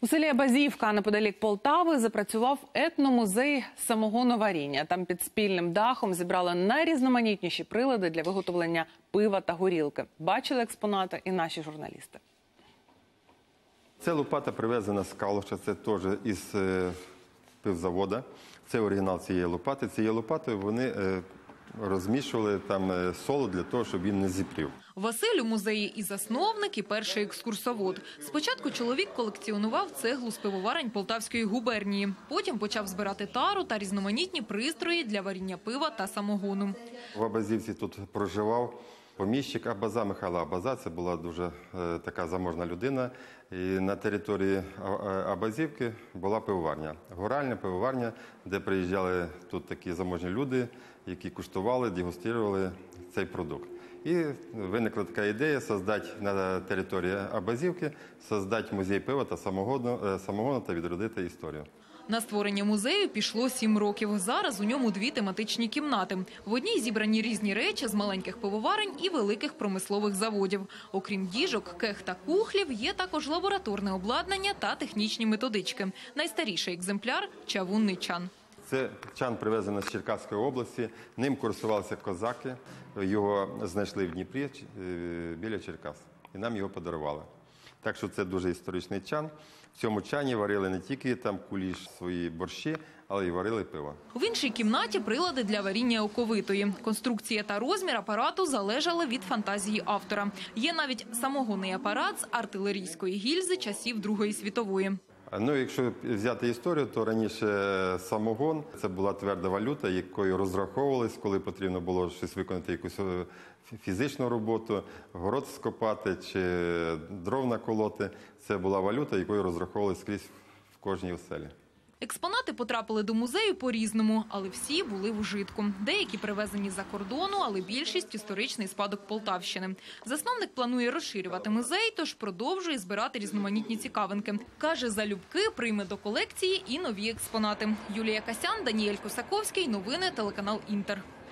У селі Абазівка, неподалік Полтави, запрацював етномузей самогоноваріння. Там під спільним дахом зібрали найрізноманітніші прилади для виготовлення пива та горілки. Бачили експонати і наші журналісти. Це лопата привезена з Калуша, це теж із пивзавода. Це оригінал цієї лопати. Цією лопатою вони розмішували там солод для того, щоб він не зіпрів. Василь у музеї і засновник, і перший екскурсовод. Спочатку чоловік колекціонував цеглу з пивоварень Полтавської губернії. Потім почав збирати тару та різноманітні пристрої для варіння пива та самогону. В Абазівці тут проживав поміщик Абаза, Михайло Абаза. Це була дуже така заможна людина. І на території Абазівки була пивоварня. Горальня пивоварня, де приїжджали тут такі заможні люди, які куштували, дегустували цей продукт. І виникла така ідея створити на території Абазівки, створити музей пива та самогону та відродити історію. На створення музею пішло 7 років. Зараз у ньому 2 тематичні кімнати. В одній зібрані різні речі з маленьких пивоварень і великих промислових заводів. Окрім діжок, кех та кухлів, є також лабораторне обладнання та технічні методички. Найстаріший екземпляр – чавунний чан. Це чан привезений з Черкаської області. Ним користувалися козаки. Його знайшли в Дніпрі біля Черкас. І нам його подарували. Так що це дуже історичний чан. В цьому чані варили не тільки там куліш, свої борщі, але й варили пиво. В іншій кімнаті прилади для варіння оковитої. Конструкція та розмір апарату залежали від фантазії автора. Є навіть самогонний апарат з артилерійської гільзи часів Другої світової. Ну, якщо взяти історію, то раніше самогон – це була тверда валюта, якою розраховувались, коли потрібно було щось виконати, якусь фізичну роботу, город скопати чи дров наколоти. Це була валюта, якою розраховувались скрізь в кожній оселі. Експонати потрапили до музею по-різному, але всі були в ужитку. Деякі привезені з-за кордону, але більшість – історичний спадок Полтавщини. Засновник планує розширювати музей, тож продовжує збирати різноманітні цікавинки. Каже, залюбки прийме до колекції і нові експонати. Юлія Касян, Даніель Косаковський. Новини телеканал «Інтер».